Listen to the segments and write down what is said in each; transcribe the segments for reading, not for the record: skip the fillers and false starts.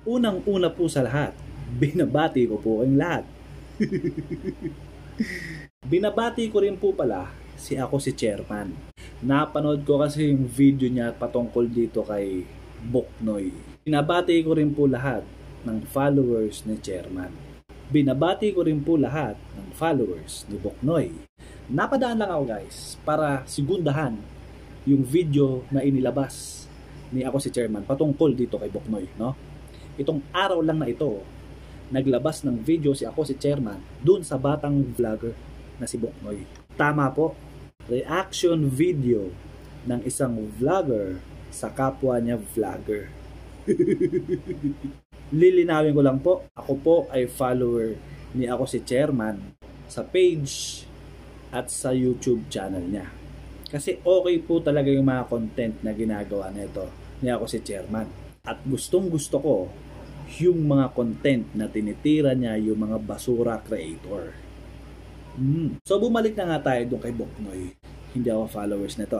Unang-una po sa lahat, binabati ko po kayong lahat. Binabati ko rin po pala ako si Chairman. Napanood ko kasi yung video niya patungkol dito kay Buknoy. Binabati ko rin po lahat ng followers ni Chairman. Binabati ko rin po lahat ng followers ni Buknoy. Napadaan lang ako guys para sigundahan yung video na inilabas ni ako si Chairman patungkol dito kay Buknoy, no? Itong araw lang na ito, naglabas ng video ako si Chairman dun sa batang vlogger na si Buknoy. Tama po, reaction video ng isang vlogger sa kapwa niya vlogger. Lilinawin ko lang po, ako po ay follower ni ako si Chairman sa page at sa YouTube channel niya. Kasi okay po talaga yung mga content na ginagawa nito ni ako si Chairman. At gustong gusto ko yung mga content na tinitira niya yung mga basura creator. So bumalik na nga tayo doon kay Buknoy. Hindi ako followers nito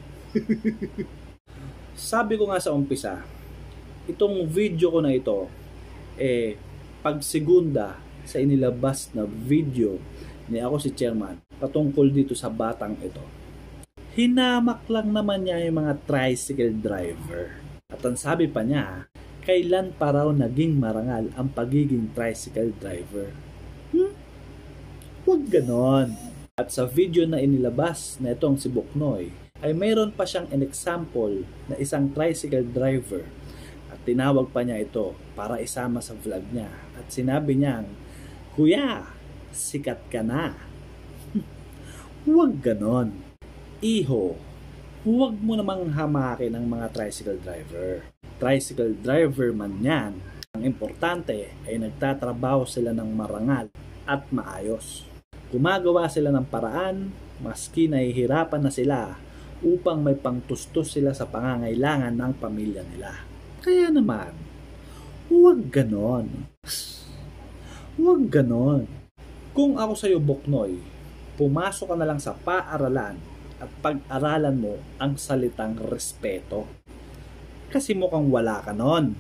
Sabi ko nga sa umpisa, itong video ko na ito, pag segunda sa inilabas na video ni ako si Chairman patungkol dito sa batang ito, hinamak lang naman niya yung mga tricycle driver. At ang sabi pa niya, kailan pa raw naging marangal ang pagiging tricycle driver? Huwag ganon. At sa video na inilabas na itong si Buknoy, ay mayroon pa siyang an example na isang tricycle driver. At tinawag pa niya ito para isama sa vlog niya. At sinabi niyang, "Kuya, sikat ka na." Huwag ganon. Iho, huwag mo namang hamakin ang mga tricycle driver. Tricycle driver man yan. Ang importante ay nagtatrabaho sila ng marangal at maayos. Gumagawa sila ng paraan, maski nahihirapan na sila upang may pangtustos sila sa pangangailangan ng pamilya nila. Kaya naman, huwag ganon. Huwag ganon. Kung ako sa'yo, Buknoy, pumasok ka na lang sa paaralan at pag-aralan mo ang salitang respeto. Kasi mukhang wala ka nun.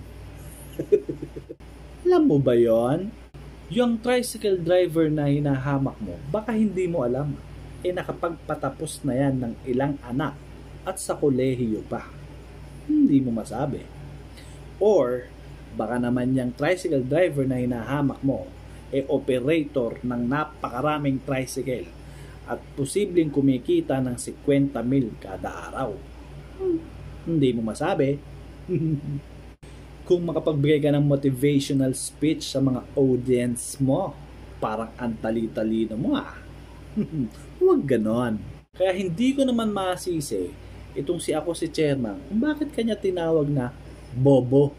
Alam mo ba yon? Yung tricycle driver na hinahamak mo, baka hindi mo alam. Nakapagpatapos na yan ng ilang anak at sa kolehiyo pa. Hindi mo masabi. Or, baka naman yung tricycle driver na hinahamak mo, operator ng napakaraming tricycle at posibleng kumikita ng 50,000 kada araw. Hindi mo masabi. Kung makapagbigay ka ng motivational speech sa mga audience mo, parang antali-talino mo Huwag ganon. Kaya hindi ko naman masisi itong si ako si Chairman kung bakit kanya tinawag na bobo.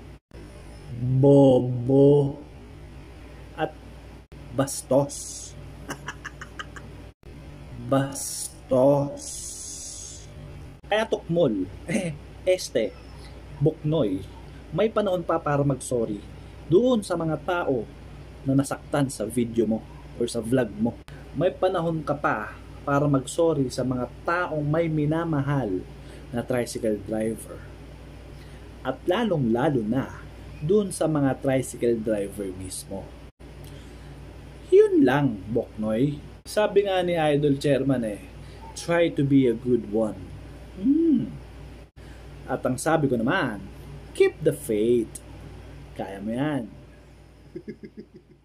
Bobo. At bastos. Bastos. Kaya tukmol. Buknoy, may panahon pa para mag-sorry doon sa mga tao na nasaktan sa video mo or sa vlog mo. May panahon ka pa para mag-sorry sa mga taong may minamahal na tricycle driver. At lalong-lalo na doon sa mga tricycle driver mismo. Yun lang, Buknoy. Sabi nga ni Idol Chairman try to be a good one. At ang sabi ko naman, keep the faith. Kaya mo yan.